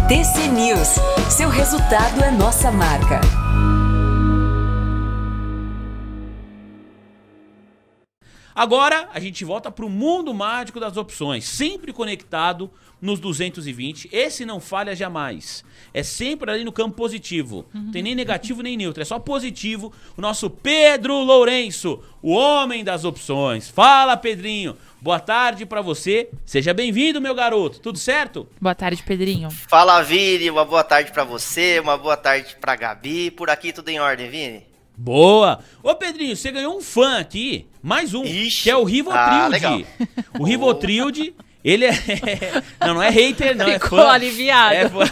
TC News. Seu resultado é nossa marca. Agora a gente volta para o mundo mágico das opções, sempre conectado nos 220. Esse não falha jamais. É sempre ali no campo positivo. Não tem nem negativo nem neutro, é só positivo. O nosso Pedro Lourenço, o homem das opções. Fala, Pedrinho. Boa tarde para você. Seja bem-vindo, meu garoto. Tudo certo? Boa tarde, Pedrinho. Fala, Vini. Uma boa tarde para você, uma boa tarde para Gabi. Por aqui tudo em ordem, Vini? Boa! Ô Pedrinho, você ganhou um fã aqui, mais um, Ixi. que é o Rivotrilde. Legal. O Rivotrilde, ele é... Não é hater, não, Ficou é fã. aliviado. É fã.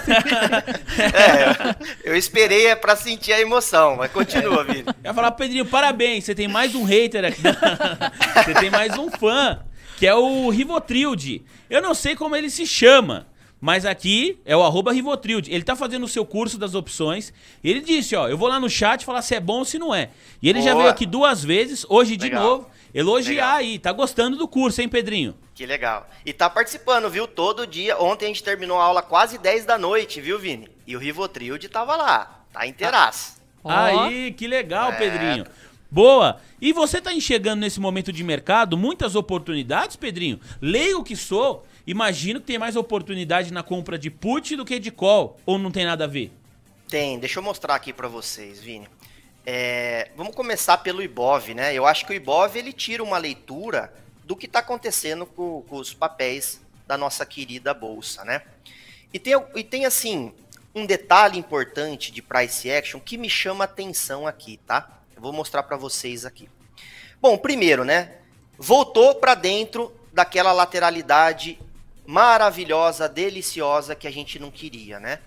Eu esperei pra sentir a emoção, mas continua, Vini. Eu ia falar, Pedrinho, parabéns, você tem mais um hater aqui. Você tem mais um fã, que é o Rivotrilde. Eu não sei como ele se chama, mas aqui é o @Rivotrilde. Ele tá fazendo o seu curso das opções. E ele disse, ó, eu vou lá no chat falar se é bom ou se não é. E ele já Boa. veio aqui 2 vezes, hoje de Legal. novo, elogiar Legal. aí. Tá gostando do curso, hein, Pedrinho? Que legal. E tá participando, viu? Todo dia. Ontem a gente terminou a aula quase 10 da noite, viu, Vini? E o Rivotrilde tava lá. Tá inteiraço. Ó. Aí, que legal, É. Pedrinho. Boa. E você tá enxergando nesse momento de mercado muitas oportunidades, Pedrinho? Leigo que sou, imagino que tem mais oportunidade na compra de put do que de call. Ou não tem nada a ver? Tem. Deixa eu mostrar aqui pra vocês, Vini. Vamos começar pelo Ibov, né? Eu acho que o Ibov, ele tira uma leitura do que tá acontecendo com os papéis da nossa querida bolsa, né? E tem assim, um detalhe importante de price action que me chama atenção aqui, tá? Eu vou mostrar para vocês aqui. Bom, primeiro, né? Voltou para dentro daquela lateralidade maravilhosa, deliciosa que a gente não queria, né?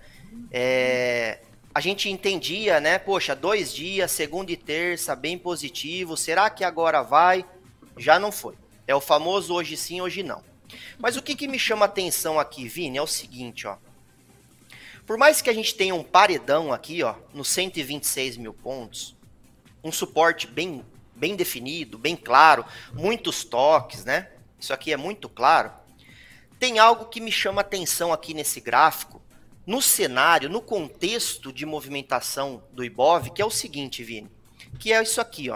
A gente entendia, né? Poxa, 2 dias, segunda e terça, bem positivo. Será que agora vai? Já não foi. É o famoso hoje sim, hoje não. Mas o que me chama atenção aqui, Vini, é o seguinte, ó. Por mais que a gente tenha um paredão aqui, ó, nos 126 mil pontos, um suporte bem definido, bem claro, muitos toques, né? Isso aqui é muito claro. Tem algo que me chama atenção aqui nesse gráfico, no cenário, no contexto de movimentação do Ibov, que é o seguinte, Vini, que é isso aqui, ó.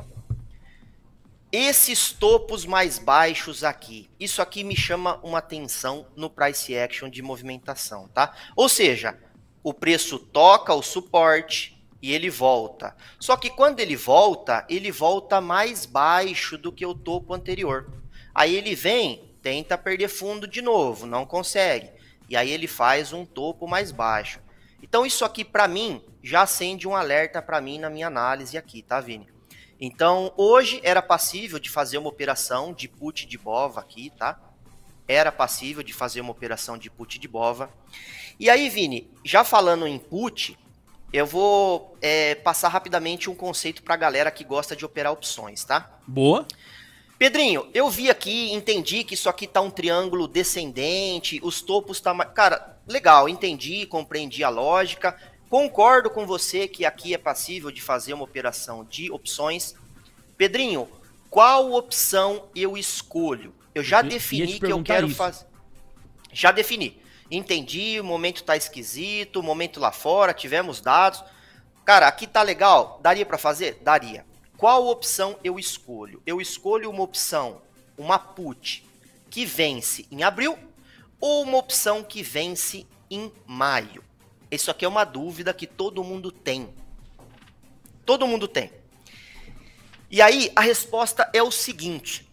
Esses topos mais baixos aqui, isso aqui me chama uma atenção no price action de movimentação, tá? Ou seja, o preço toca o suporte e ele volta. Só que quando ele volta mais baixo do que o topo anterior. Aí ele vem, tenta perder fundo de novo, não consegue. E aí ele faz um topo mais baixo. Então isso aqui para mim já acende um alerta para mim na minha análise aqui, tá, Vini? Então, hoje era passível de fazer uma operação de put de BOVA aqui, tá? Era passível de fazer uma operação de put de BOVA. E aí, Vini, já falando em put, eu vou passar rapidamente um conceito para a galera que gosta de operar opções, tá? Boa. Pedrinho, eu vi aqui, entendi que isso aqui tá um triângulo descendente, os topos tá... Cara, legal, entendi, compreendi a lógica... Concordo com você que aqui é passível de fazer uma operação de opções. Pedrinho, qual opção eu escolho? Eu já defini que eu quero fazer. Já defini. Entendi, o momento tá esquisito, o momento lá fora, tivemos dados. Cara, aqui tá legal. Daria para fazer? Daria. Qual opção eu escolho? Eu escolho uma opção, uma put, que vence em abril ou uma opção que vence em maio? Isso aqui é uma dúvida que todo mundo tem. Todo mundo tem. E aí, a resposta é o seguinte.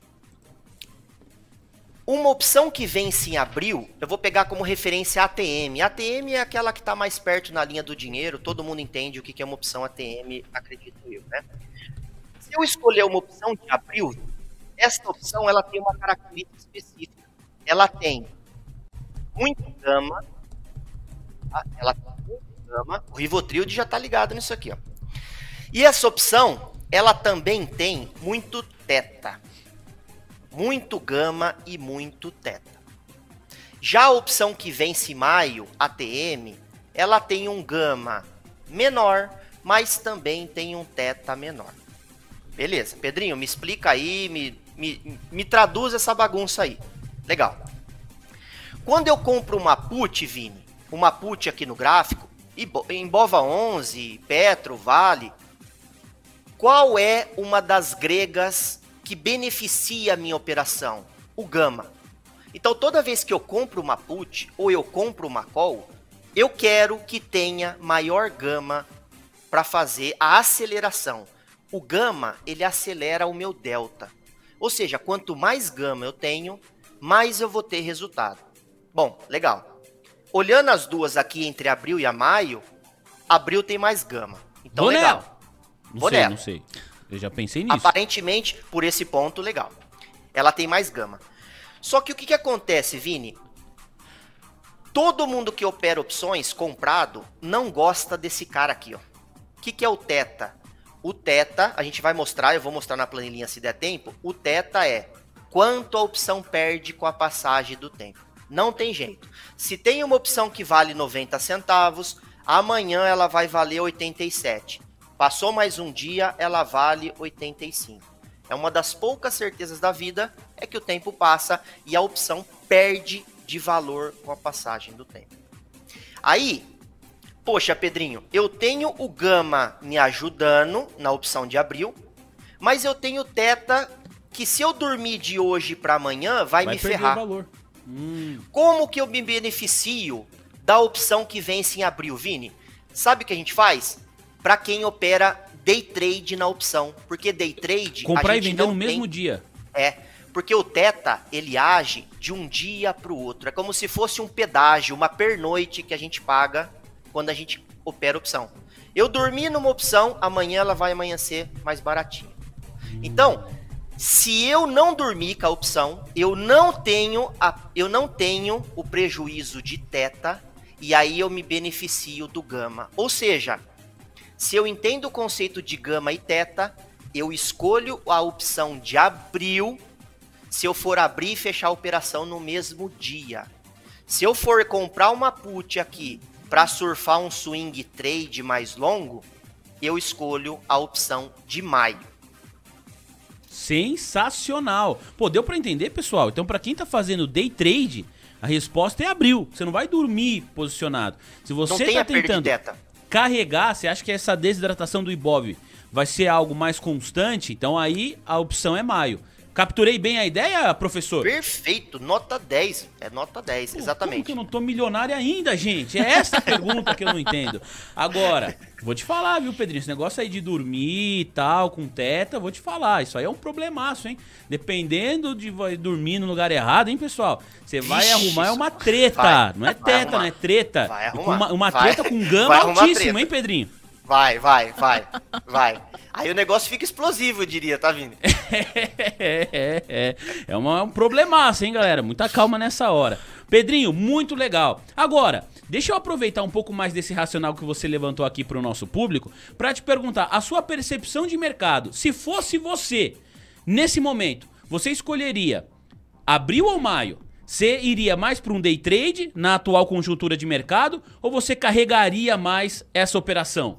Uma opção que vence em abril, eu vou pegar como referência a ATM. A ATM é aquela que está mais perto na linha do dinheiro. Todo mundo entende o que é uma opção ATM, acredito eu, né? Se eu escolher uma opção de abril, essa opção ela tem uma característica específica. Ela tem muito gama. Ela tem muito gama. O Rivotrilde já está ligado nisso aqui, ó. E essa opção, ela também tem muito teta. Muito gama e muito teta. Já a opção que vence em maio, ATM, ela tem um gama menor, mas também tem um teta menor. Beleza, Pedrinho, me explica aí, me traduz essa bagunça aí. Legal. Quando eu compro uma put, Vini, uma put aqui no gráfico, Ibova 11, Petro, Vale, qual é uma das gregas que beneficia a minha operação? O gama. Então, toda vez que eu compro uma put ou eu compro uma call, eu quero que tenha maior gama para fazer a aceleração. O gama, ele acelera o meu delta. Ou seja, quanto mais gama eu tenho, mais eu vou ter resultado. Bom, legal. Olhando as duas aqui entre abril e maio, abril tem mais gama. Então, Vou legal. nela. Não sei. Eu já pensei nisso. Aparentemente, por esse ponto, legal. Ela tem mais gama. Só que o que acontece, Vini? Todo mundo que opera opções comprado não gosta desse cara aqui, ó. O que é o teta? O teta, a gente vai mostrar, eu vou mostrar na planilhinha se der tempo. O teta é quanto a opção perde com a passagem do tempo. Não tem jeito. Se tem uma opção que vale 90 centavos, amanhã ela vai valer 87. Passou mais um dia, ela vale 85. É uma das poucas certezas da vida, é que o tempo passa e a opção perde de valor com a passagem do tempo. Aí, poxa, Pedrinho, eu tenho o gama me ajudando na opção de abril, mas eu tenho o teta que se eu dormir de hoje para amanhã vai me ferrar. Valor. Como que eu me beneficio da opção que vence em abril, Vini? Sabe o que a gente faz? Para quem opera day trade na opção, porque day trade comprar a e gente vender não no tem... mesmo dia. Porque o teta, ele age de um dia para o outro. É como se fosse um pedágio, uma pernoite que a gente paga quando a gente opera opção. Eu dormi numa opção, amanhã ela vai amanhecer mais baratinho. Então, se eu não dormir com a opção, eu não tenho o prejuízo de teta e aí eu me beneficio do gama. Ou seja, se eu entendo o conceito de gama e teta, eu escolho a opção de abril se eu for abrir e fechar a operação no mesmo dia. Se eu for comprar uma put aqui para surfar um swing trade mais longo, eu escolho a opção de maio. Sensacional. Pô, deu para entender, pessoal? Então, para quem tá fazendo day trade, a resposta é abril. Você não vai dormir posicionado. Se você tá tentando carregar, você acha que essa desidratação do Ibov vai ser algo mais constante, então aí a opção é maio. Capturei bem a ideia, professor? Perfeito, nota 10. É nota 10, exatamente. Como que eu não tô milionário ainda, gente? É essa a pergunta que eu não entendo. Agora, vou te falar, viu, Pedrinho? Esse negócio aí de dormir e tal, com teta, vou te falar. Isso aí é um problemaço, hein? Dependendo de dormir no lugar errado, hein, pessoal? Você vai arrumar é uma treta. Não é teta, não é treta. Vai arrumar. Uma treta com gama altíssimo, hein, Pedrinho? Vai. Aí o negócio fica explosivo, eu diria, tá, Vini? É um problemaço, hein, galera? Muita calma nessa hora. Pedrinho, muito legal. Agora, deixa eu aproveitar um pouco mais desse racional que você levantou aqui pro nosso público pra te perguntar a sua percepção de mercado. Se fosse você, nesse momento, você escolheria abril ou maio? Você iria mais para um day trade na atual conjuntura de mercado ou você carregaria mais essa operação?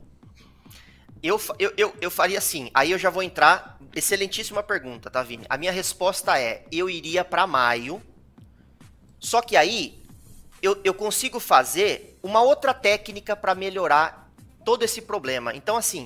Eu faria assim, aí eu já vou entrar, excelentíssima pergunta, tá, Vini? A minha resposta é, eu iria para maio, só que aí eu consigo fazer uma outra técnica para melhorar todo esse problema. Então, assim,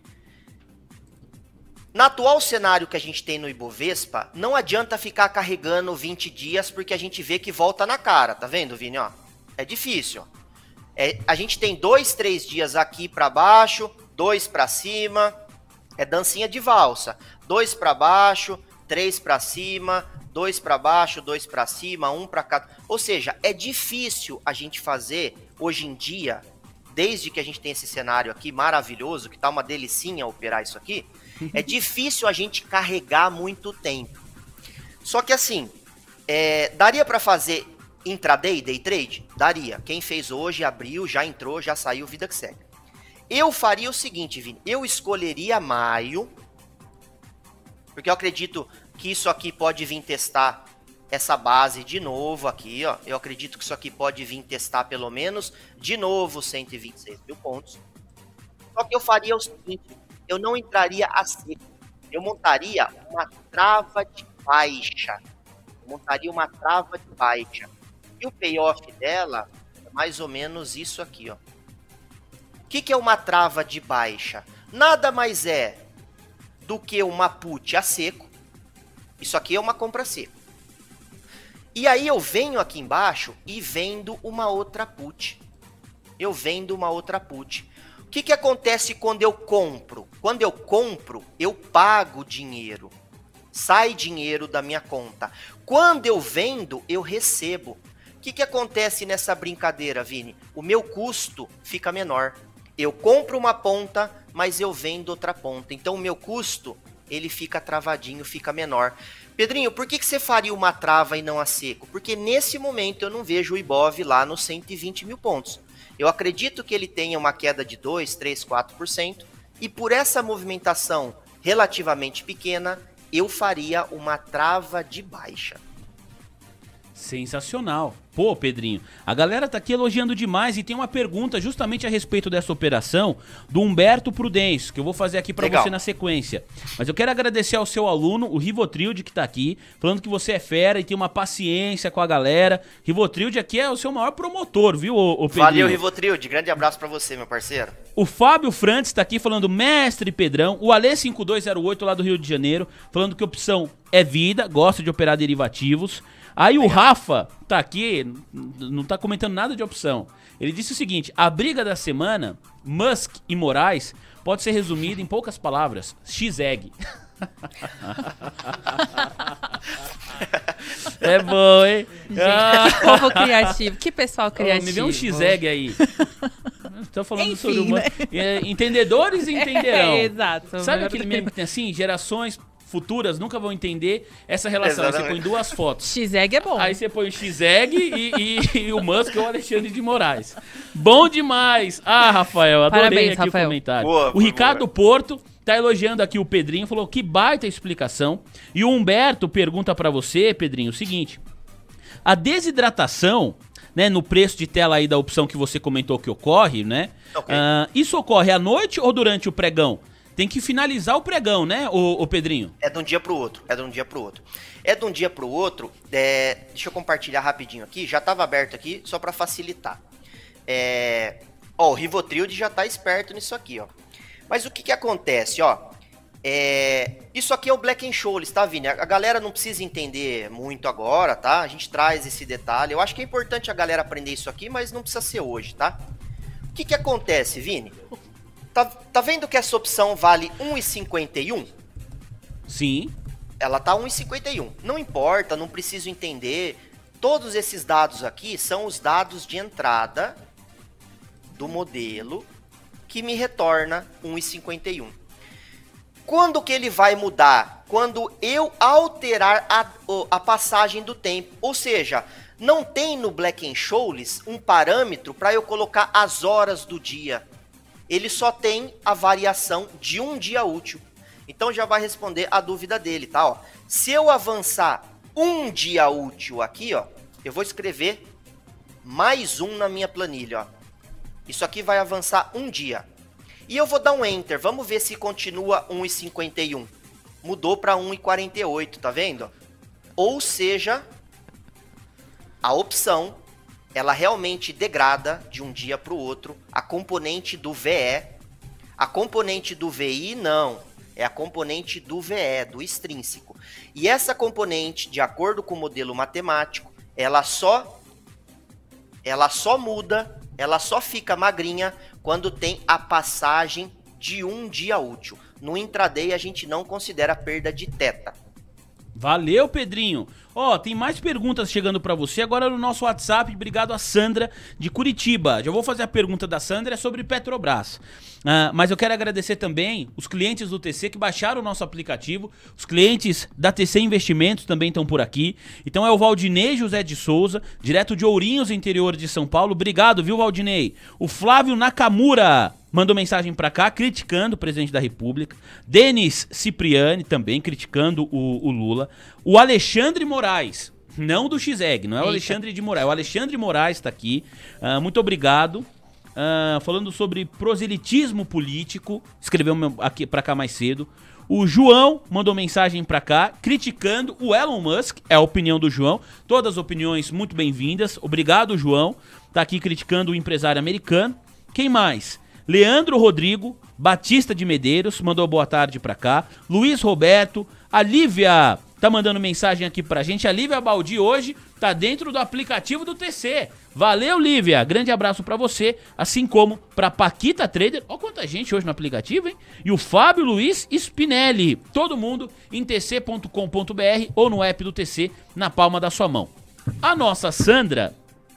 no atual cenário que a gente tem no Ibovespa, não adianta ficar carregando 20 dias porque a gente vê que volta na cara, tá vendo, Vini? Ó, é difícil, ó. A gente tem 2, 3 dias aqui para baixo, 2 para cima, é dancinha de valsa. 2 para baixo, 3 para cima, 2 para baixo, 2 para cima, 1 para cá. Ou seja, é difícil a gente fazer hoje em dia, desde que a gente tem esse cenário aqui maravilhoso, que tá uma delicinha operar isso aqui, é difícil a gente carregar muito tempo. Só que assim, daria para fazer intraday, day trade? Daria. Quem fez hoje, abriu, já entrou, já saiu, vida que segue. Eu faria o seguinte, Vini, eu escolheria maio, porque eu acredito que isso aqui pode vir testar essa base de novo aqui, ó. Eu acredito que isso aqui pode vir testar pelo menos de novo 126 mil pontos. Só que eu faria o seguinte, eu não entraria a seco, eu montaria uma trava de baixa. E o payoff dela, mais ou menos isso aqui, ó. O que é uma trava de baixa? Nada mais é do que uma put a seco. Isso aqui é uma compra a seco. E aí eu venho aqui embaixo e vendo uma outra put. Eu vendo uma outra put. O que acontece quando eu compro? Quando eu compro, eu pago dinheiro. Sai dinheiro da minha conta. Quando eu vendo, eu recebo. O que acontece nessa brincadeira, Vini? O meu custo fica menor. Eu compro uma ponta, mas eu vendo outra ponta. Então o meu custo, ele fica travadinho, fica menor. Pedrinho, por que você faria uma trava e não a seco? Porque nesse momento eu não vejo o Ibov lá nos 120 mil pontos. Eu acredito que ele tenha uma queda de 2, 3, 4%. E por essa movimentação relativamente pequena, eu faria uma trava de baixa. Sensacional. Pô, Pedrinho, a galera tá aqui elogiando demais e tem uma pergunta justamente a respeito dessa operação do Humberto Prudêncio, que eu vou fazer aqui pra você na sequência. Mas eu quero agradecer ao seu aluno, o Rivotrilde, que tá aqui, falando que você é fera e tem uma paciência com a galera. Rivotrilde aqui é o seu maior promotor, viu, ô Pedrinho? Valeu, Rivotrilde. Grande abraço pra você, meu parceiro. O Fábio Frantes tá aqui falando mestre Pedrão. O Ale 5208 lá do Rio de Janeiro, falando que opção é vida, gosta de operar derivativos. Aí o Rafa tá aqui, não tá comentando nada de opção. Ele disse o seguinte: a briga da semana, Musk e Moraes, pode ser resumida em poucas palavras: X-Egg. É bom, hein? Gente, que povo criativo, que pessoal criativo. Me dê um X-Egg aí. Estou falando Enfim, sobre uma... né? Entendedores entenderão. Exato. Sabe aquele meme que tem assim, gerações futuras nunca vão entender essa relação. Aí você põe duas fotos. X-Egg é bom. Aí você põe o X-Egg e o Musk ou o Alexandre de Moraes. Bom demais! Ah, Rafael, adorei. Parabéns, aqui Rafael. o comentário. Boa, o Ricardo boa. Porto tá elogiando aqui o Pedrinho, falou que baita explicação. E o Humberto pergunta pra você, Pedrinho, o seguinte: a desidratação, né, no preço de tela aí da opção que você comentou que ocorre, né? Ok. Isso ocorre à noite ou durante o pregão? Tem que finalizar o pregão, né, o Pedrinho? É de um dia pro outro. É de um dia pro outro. Deixa eu compartilhar rapidinho aqui. Já estava aberto aqui, só para facilitar. O Rivotrilde já tá esperto nisso aqui, ó. Mas o que acontece, ó? Isso aqui é o Black & Scholes, tá, Vini? A galera não precisa entender muito agora, tá? A gente traz esse detalhe. Eu acho que é importante a galera aprender isso aqui, mas não precisa ser hoje, tá? O que acontece, Vini? Tá vendo que essa opção vale 1,51? Sim. Ela tá 1,51. Não importa, não preciso entender. Todos esses dados aqui são os dados de entrada do modelo que me retorna 1,51. Quando que ele vai mudar? Quando eu alterar a passagem do tempo. Ou seja, não tem no Black & Scholes um parâmetro para eu colocar as horas do dia. Ele só tem a variação de um dia útil. Então já vai responder a dúvida dele, tá? Ó, se eu avançar um dia útil aqui, ó, eu vou escrever mais um na minha planilha, ó. Isso aqui vai avançar um dia. E eu vou dar um Enter. Vamos ver se continua 1,51. Mudou para 1,48, tá vendo? Ou seja, a opção, ela realmente degrada de um dia para o outro a componente do VE. A componente do VI, não. É a componente do VE, do extrínseco. E essa componente, de acordo com o modelo matemático, ela só muda, ela só fica magrinha quando tem a passagem de um dia útil. No intraday, a gente não considera perda de teta. Valeu, Pedrinho. Ó, tem mais perguntas chegando pra você agora no nosso WhatsApp. Obrigado a Sandra de Curitiba. Já vou fazer a pergunta da Sandra, é sobre Petrobras. Mas eu quero agradecer também os clientes do TC que baixaram o nosso aplicativo. Os clientes da TC Investimentos também estão por aqui. Então é o Valdinei José de Souza, direto de Ourinhos, interior de São Paulo. Obrigado, viu, Valdinei? O Flávio Nakamura mandou mensagem pra cá, criticando o presidente da República. Denis Cipriani também criticando o Lula. O Alexandre Moraes, não do X-Egg, não é o Alexandre de Moraes. O Alexandre Moraes tá aqui. Muito obrigado. Falando sobre proselitismo político, escreveu aqui pra cá mais cedo. O João mandou mensagem pra cá, criticando o Elon Musk, é a opinião do João. Todas as opiniões muito bem-vindas. Obrigado, João. tá aqui criticando o empresário americano. Quem mais? Leandro Rodrigo, Batista de Medeiros, mandou boa tarde pra cá. Luiz Roberto, a Lívia tá mandando mensagem aqui pra gente. A Lívia Baldi hoje tá dentro do aplicativo do TC. Valeu, Lívia. Grande abraço pra você, assim como pra Paquita Trader. Olha quanta gente hoje no aplicativo, hein? E o Fábio Luiz Spinelli. Todo mundo em tc.com.br ou no app do TC na palma da sua mão. A nossa Sandra,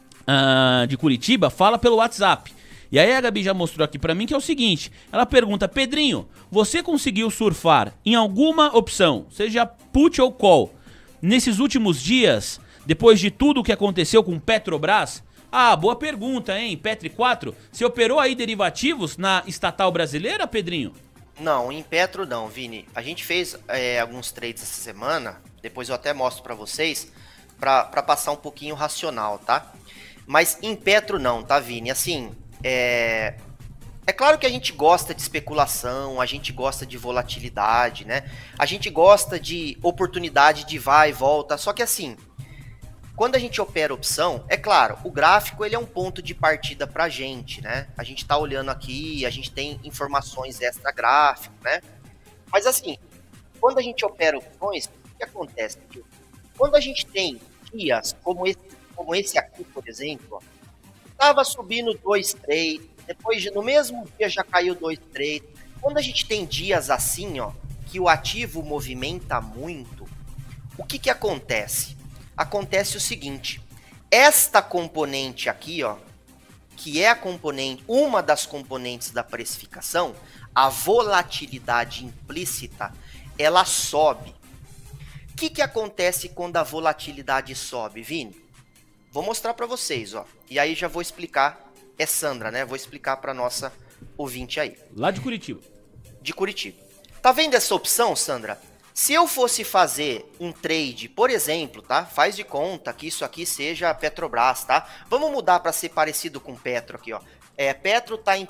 de Curitiba, fala pelo WhatsApp. E aí a Gabi já mostrou aqui pra mim que é o seguinte, ela pergunta: Pedrinho, você conseguiu surfar em alguma opção, seja put ou call, nesses últimos dias, depois de tudo o que aconteceu com Petrobras? Ah, boa pergunta, hein? Petri 4, você operou aí derivativos na estatal brasileira, Pedrinho? Não, em Petro não, Vini. A gente fez alguns trades essa semana, depois eu até mostro pra vocês, pra passar um pouquinho racional, tá? Mas em Petro não, tá, Vini? Assim, é claro que a gente gosta de especulação, a gente gosta de volatilidade, né? A gente gosta de oportunidade de vai e volta, só que assim, quando a gente opera opção, é claro, o gráfico ele é um ponto de partida pra gente, né? A gente tá olhando aqui, a gente tem informações extra gráfico, né? Mas assim, quando a gente opera opções, o que acontece? Quando a gente tem dias como esse aqui, por exemplo, ó, tava subindo 2 trades, depois no mesmo dia já caiu 2 trades. Quando a gente tem dias assim, ó, que o ativo movimenta muito, o que acontece? Acontece o seguinte, esta componente aqui, ó, que é a componente, uma das componentes da precificação, a volatilidade implícita, ela sobe. O que acontece quando a volatilidade sobe, Vini? Vou mostrar para vocês, ó. E aí já vou explicar. É Sandra, né? Vou explicar para nossa ouvinte aí. Lá de Curitiba. De Curitiba. Tá vendo essa opção, Sandra? Se eu fosse fazer um trade, por exemplo, tá? Faz de conta que isso aqui seja Petrobras, tá? Vamos mudar para ser parecido com Petro aqui, ó. Petro tá em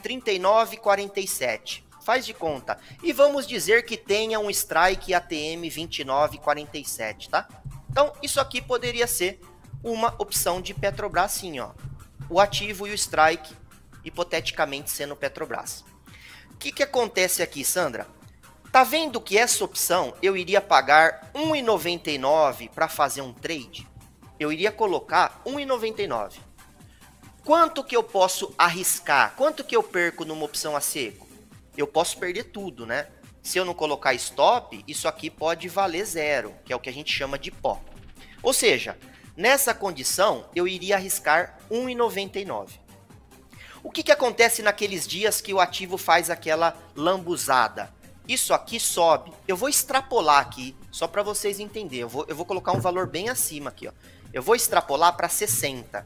39,47. Faz de conta. E vamos dizer que tenha um strike ATM 29,47, tá? Então, isso aqui poderia ser uma opção de Petrobras, sim, ó. O ativo e o strike, hipoteticamente sendo Petrobras. O que acontece aqui, Sandra? Tá vendo que essa opção eu iria pagar R$ 1,99 para fazer um trade? Eu iria colocar R$ 1,99. Quanto que eu posso arriscar? Quanto que eu perco numa opção a seco? Eu posso perder tudo, né? Se eu não colocar stop, isso aqui pode valer 0, que é o que a gente chama de pó. Ou seja, nessa condição, eu iria arriscar R$ 1,99. O que acontece naqueles dias que o ativo faz aquela lambuzada? Isso aqui sobe. Eu vou extrapolar aqui, só para vocês entenderem. Eu vou colocar um valor bem acima aqui, ó. Eu vou extrapolar para 60.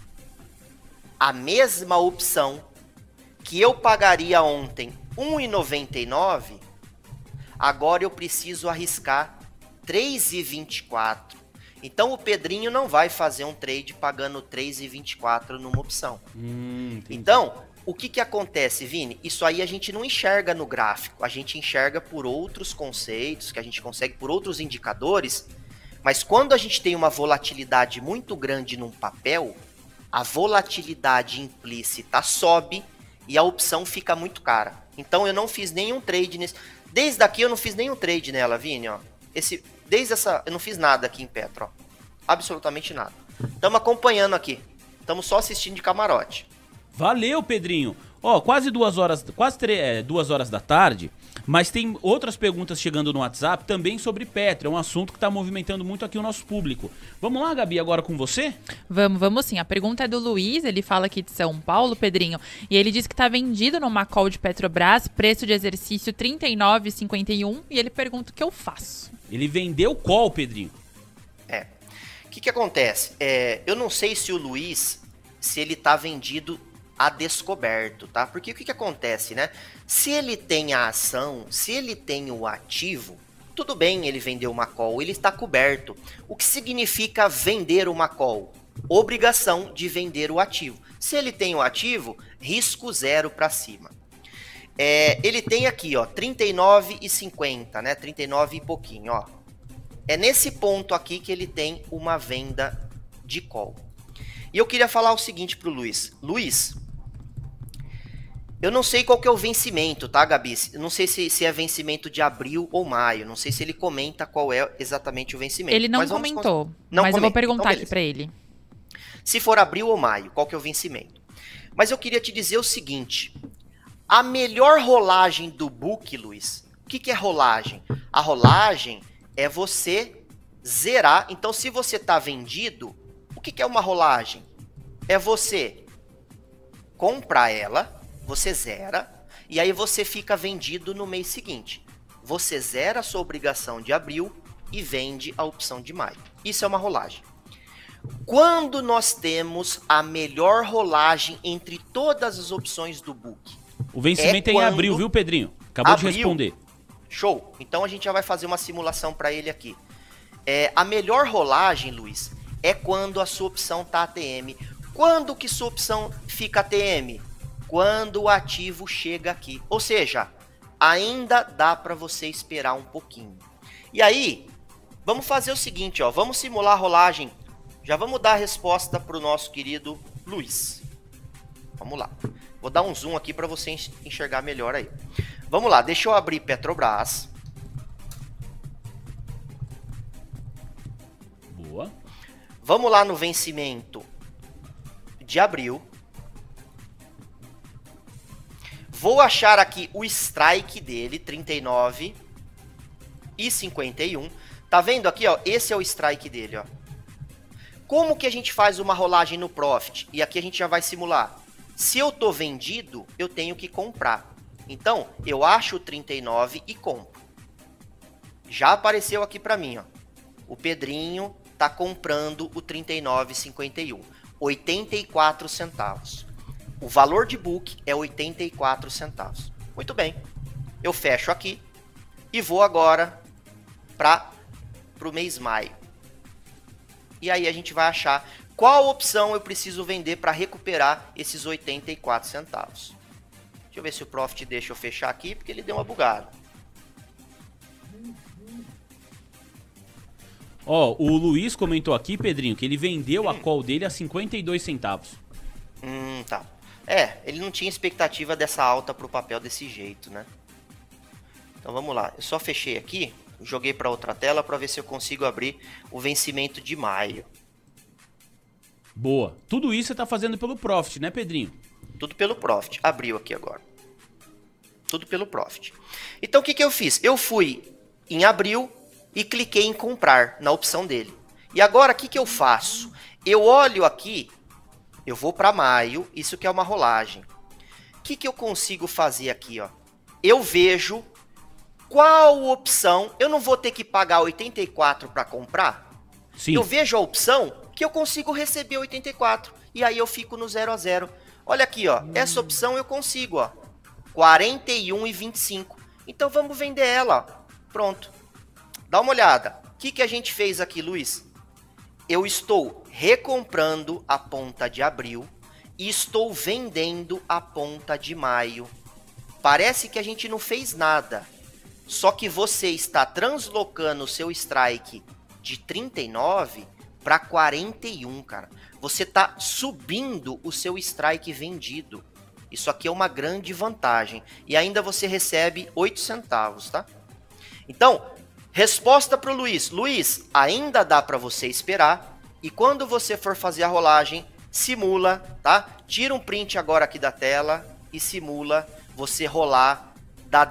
A mesma opção que eu pagaria ontem R$ 1,99, agora eu preciso arriscar R$ 3,24. Então o Pedrinho não vai fazer um trade pagando R$ 3,24 numa opção. Então, o que acontece, Vini? Isso aí a gente não enxerga no gráfico, a gente enxerga por outros conceitos, que a gente consegue por outros indicadores, mas quando a gente tem uma volatilidade muito grande num papel, a volatilidade implícita sobe e a opção fica muito cara. Então eu não fiz nenhum trade nesse... Desde aqui eu não fiz nenhum trade nela, Vini, ó. Eu não fiz nada aqui em Petro, ó. Absolutamente nada. Estamos acompanhando aqui. Estamos só assistindo de camarote. Valeu, Pedrinho. Ó, quase 2 horas, 2 horas da tarde, mas tem outras perguntas chegando no WhatsApp também sobre Petro. É um assunto que está movimentando muito aqui o nosso público. Vamos lá, Gabi, agora com você? Vamos sim. A pergunta é do Luiz, ele fala aqui de São Paulo, Pedrinho, e ele diz que está vendido numa call de Petrobras, preço de exercício R$ 39,51, e ele pergunta o que eu faço. Ele vendeu call, Pedrinho. O que acontece? Eu não sei se o Luiz, se ele tá vendido a descoberto, tá? Porque o que acontece, né? Se ele tem a ação, se ele tem o ativo, tudo bem ele vender uma call, ele está coberto. O que significa vender uma call? Obrigação de vender o ativo. Se ele tem o ativo, risco 0 para cima. Ele tem aqui, ó, 39,50, né? 39 e pouquinho, ó. É nesse ponto aqui que ele tem uma venda de call. E eu queria falar o seguinte pro Luiz. Luiz, eu não sei qual que é o vencimento, tá, Gabi? Eu não sei se é vencimento de abril ou maio. Não sei se ele comenta qual é exatamente o vencimento. Ele não comentou, não mas comenta. eu vou perguntar Então, aqui pra ele. Se for abril ou maio, qual que é o vencimento? Mas eu queria te dizer o seguinte. A melhor rolagem do book, Luiz, o que é rolagem? A rolagem é você zerar. Então, se você tá vendido, o que é uma rolagem? É você comprar ela, você zera, e aí você fica vendido no mês seguinte. Você zera a sua obrigação de abril e vende a opção de maio. Isso é uma rolagem. Quando nós temos a melhor rolagem entre todas as opções do book? O vencimento é em abril, viu, Pedrinho? Acabou de responder. Show. Então a gente já vai fazer uma simulação para ele aqui. A melhor rolagem, Luiz, é quando a sua opção tá ATM. Quando que sua opção fica ATM? Quando o ativo chega aqui. Ou seja, ainda dá para você esperar um pouquinho. E aí, vamos fazer o seguinte, ó. Vamos simular a rolagem. Já vamos dar a resposta para o nosso querido Luiz. Vamos lá. Vou dar um zoom aqui para você enxergar melhor aí. Vamos lá, deixa eu abrir Petrobras. Boa. Vamos lá no vencimento de abril. Vou achar aqui o strike dele, 39,51. Tá vendo aqui, ó? Esse é o strike dele, ó. Como que a gente faz uma rolagem no Profit? E aqui a gente já vai simular. Se eu tô vendido, eu tenho que comprar. Então, eu acho o 39 e compro. Já apareceu aqui para mim, ó. O Pedrinho tá comprando o 39,51. 84 centavos. O valor de book é 84 centavos. Muito bem. Eu fecho aqui e vou agora para o mês maio. E aí a gente vai achar qual opção eu preciso vender para recuperar esses 84 centavos. Deixa eu ver se o Profit deixa eu fechar aqui, porque ele deu uma bugada. Ó, o Luiz comentou aqui, Pedrinho, que ele vendeu a call dele a 52 centavos. Tá. Ele não tinha expectativa dessa alta pro papel desse jeito, né? Então vamos lá. Eu só fechei aqui, joguei para outra tela para ver se eu consigo abrir o vencimento de maio. Boa. Tudo isso você tá fazendo pelo Profit, né, Pedrinho? Tudo pelo Profit. Abriu aqui agora. Tudo pelo Profit. Então o que eu fiz? Eu fui em abril e cliquei em comprar na opção dele. E agora o que eu faço? Eu olho aqui, eu vou para maio, isso que é uma rolagem. O que eu consigo fazer aqui, ó? Eu vejo qual opção, eu não vou ter que pagar 84 para comprar? Sim. Eu vejo a opção que eu consigo receber 84 e aí eu fico no 0 a 0. Olha aqui, ó, essa opção eu consigo, ó, 41,25. Então vamos vender ela, ó. Pronto. Dá uma olhada. O que a gente fez aqui, Luiz? Eu estou recomprando a ponta de abril e estou vendendo a ponta de maio. Parece que a gente não fez nada. Só que você está translocando o seu strike de 39 para 41, cara. Você está subindo o seu strike vendido. Isso aqui é uma grande vantagem. E ainda você recebe 8 centavos, tá? Então, resposta para o Luiz. Luiz, ainda dá para você esperar. E quando você for fazer a rolagem, simula, tá? Tira um print agora aqui da tela e simula você rolar da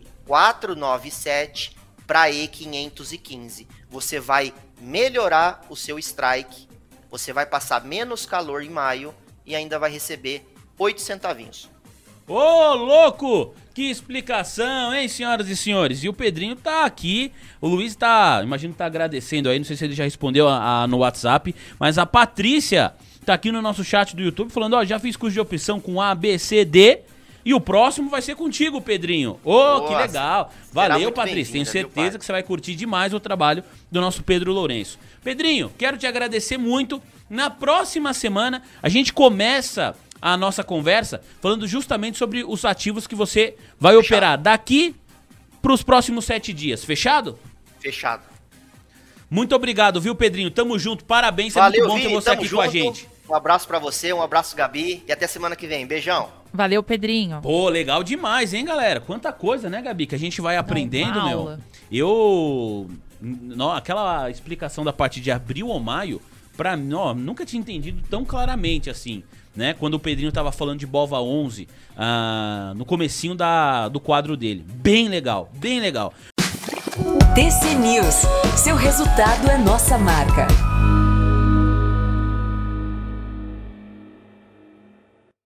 D497 para E515. Você vai melhorar o seu strike, você vai passar menos calor em maio e ainda vai receber 8 centavinhos. Ô, louco! Que explicação, hein, senhoras e senhores? E o Pedrinho tá aqui, o Luiz tá, imagino que tá agradecendo aí, não sei se ele já respondeu no WhatsApp, mas a Patrícia tá aqui no nosso chat do YouTube falando, ó, já fiz curso de opção com A, B, C, D, e o próximo vai ser contigo, Pedrinho. Ô, que legal. Valeu, Patrícia, tenho certeza que você vai curtir demais o trabalho do nosso Pedro Lourenço. Pedrinho, quero te agradecer muito. Na próxima semana, a gente começa a nossa conversa falando justamente sobre os ativos que você vai operar daqui para os próximos 7 dias. Fechado? Fechado. Muito obrigado, viu, Pedrinho? Tamo junto, parabéns, Valeu, é muito bom ter você aqui com a gente. Um abraço pra você, um abraço, Gabi, e até semana que vem. Beijão. Valeu, Pedrinho. Pô, legal demais, hein, galera? Quanta coisa, né, Gabi, que a gente vai aprendendo, uma meu. aula. Aquela explicação da parte de abril ou maio, pra mim, nunca tinha entendido tão claramente assim, né? Quando o Pedrinho tava falando de Bova 11, no comecinho do quadro dele. Bem legal, bem legal. TC News. Seu resultado é nossa marca.